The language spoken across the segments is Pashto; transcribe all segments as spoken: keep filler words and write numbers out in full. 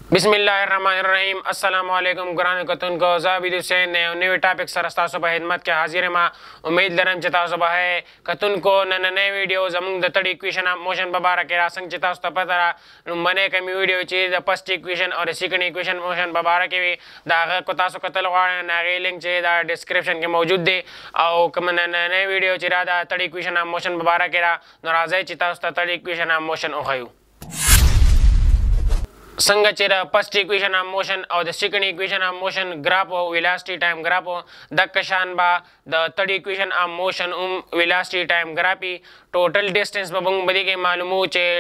बिस्मिल्लाहिर्रहमानिर्रहीम अस्सलाम वालेकुम ګرانو کتونکو زابید حسین نه نوې ټاپک سره تاسو په خدمت کې حاضر یم امید لرم چې تاسو به کتونکو نننې ویډیو زموږ د تړي اکویشن اف موشن په اړه کې را څنګه چې تاسو ته پته را منه کوم ویډیو چې د فرست اکویشن او سیکنډ اکویشن موشن په اړه کې دا هغه کو تاسو کتل غواړئ نه لینک چې دا ډسکرپشن کې موجود دی او کوم نننې ویډیو چې را د تړي اکویشن اف موشن په اړه کې را ناراضي چې تاسو ته تړي اکویشن اف موشن وخایو څنګه چې د فرست اکویشن اف موشن او د سیکنډ اکویشن اف موشن ګراف او ویلاسټي ټایم ګراف د کشان با د تړي اکویشن اف موشن ام ویلاسټي ټایم ګرافي ټوټل ډیسټنس به موږ بدی کې معلومو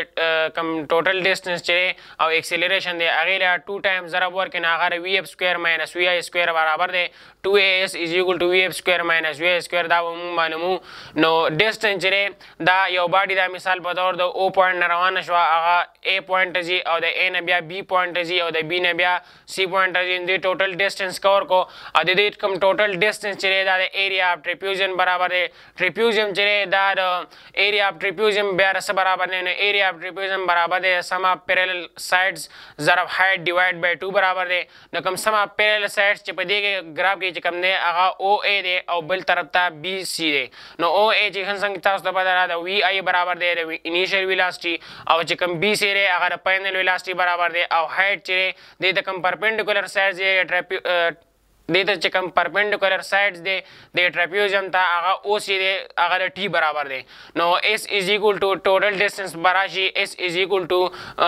چې کم ټوټل ډیسټنس چې او ایکسلریشن دی هغه له ټو ټایم ضرب ورکړي هغه وی اف سکوير ماینس وی آی سکوير برابر دی ټو اے اس از ایکوال ټو وی اف سکوير ماینس وی آی سکوير دا موږ معلومو نو ډیسټنس چې دا یو باډي دا مثال په تور د او پوینټ روانه شو هغه ا پوینټ زی او د ا نه بیا بی پوینټ زی او د بی نه بیا سی پوینټ زی د ټوټل ډیسټنس کور کو ا د دې کم ټوټل ډیسټنس چې دا د ایریا اف ټریپیوزن برابر دی ټریپیوزن چې دا د ایریا اف ټریپیوزم بیا سره برابر نه نه ایریا اف ټریپیوزم برابر دی سم اف پیرالل سایډز ضرب هایت ډیوایډ بای ټو برابر دی نو کوم سم اف پیرالل سایډز چې په دې ګراف کې چې کوم دی هغه او ای دی او بل طرف ته بی سی دی نو او ای چې څنګه تاسو ته پته را د وی آی برابر دی د انیشل ویلاسټي او چې کوم بی سی دی هغه د فائنل ویلاسټي برابر دی او هایت چې دی د کوم پرپینډیکولر سایډز دی دیته چې کوم پرپینډیکولر سایډز دی د ټریپیوزم ته هغه او سی دی هغه د ټي برابر دی نو اس از ایکوال ټو ټوټل ډیسټنس براشي اس از ایکوال ټو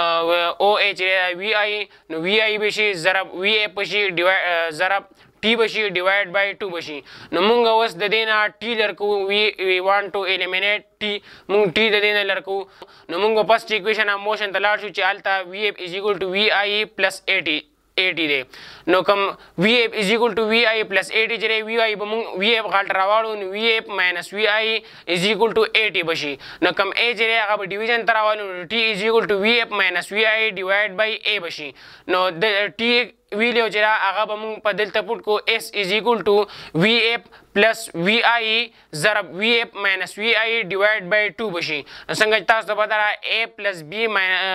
او ای چې وی آی نو وی آی بشي ضرب وی ای بشي ضرب ټي بشي ډیوایډ بای ټو بشي نو مونږ اوس د دې نه ټي لرکو وی وی وانټ ټو الیمینیټ ټي مونږ ټي د دې نه لرکو نو مونږ فرست اکویشن اف موشن ته لاړ شو چې هلته وی اف از ایکوال ټو وی آی پلس ای ټي eighty دی نو کوم وی اف از ایکوال ټو وی آی پلس eighty چې وی آی به مونږ وی اف غلط راوړو نو وی اف ماینس وی آی از ایکوال ټو eighty بشي نو کوم ای چې هغه به ډیویژن ته راوړو نو ټي از ایکوال ټو وی اف ماینس وی آی ډیوایډ بای ای بشي نو د ټي ویلیو چې هغه به مونږ په دلته پټ کو اس از ایکوال ټو وی اف پلس وی آی ضرب وی اف ماینس وی آی ډیوایډ بای ټو بشي څنګه تاسو ته پته را ا پلس بی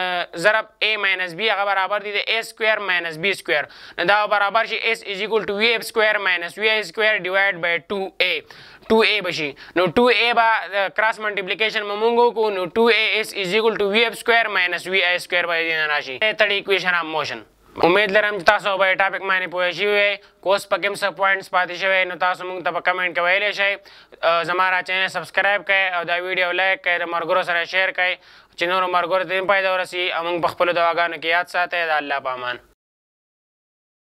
ضرب ا ماینس بی هغه برابر دی د ا سکویر ماینس بی سکویر نو دا برابر شي اس از ایکوال ټو وی اف سکویر ماینس وی آی سکویر ډیوایډ بای ټو ا ټو ا بشي نو ټو ا به کراس ملټیپلیکیشن مونږ کو نو ټو ا اس از ایکوال ټو وی اف سکویر ماینس وی آی سکویر باندې راشي تړي اکویشن اف موشن امید لرم چې تاسو به ټاپک باندې پوه شوي کوس په کوم څه پوینټس پاتې شوی نو تاسو موږ ته په کمنټ کې ویلی شئ زما را چینل سبسکرایب کړئ او دا ویډیو لایک کړئ د ملګرو سره شیر کړئ چې نورو ملګرو ته هم فایده ورسي او موږ په خپلو دعاګانو کې یاد ساتئ د الله په امان